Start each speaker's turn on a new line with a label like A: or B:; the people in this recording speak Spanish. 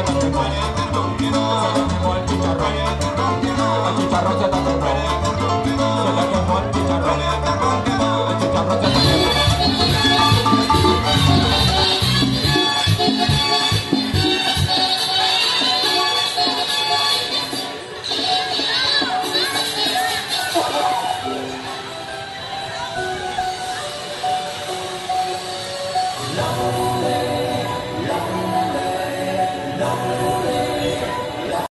A: te quemó. Se te quemó el chicharrón. El chicharrón se te quemó. Se te quemó el chicharrón. El chicharrón se te quemó. Love.